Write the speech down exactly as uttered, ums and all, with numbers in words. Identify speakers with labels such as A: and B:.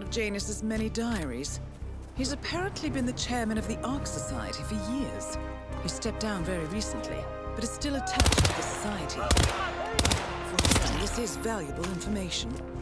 A: Janus's many diaries. He's apparently been the chairman of the Ark Society for years. He stepped down very recently, but is still attached to the society. For me, this is valuable information.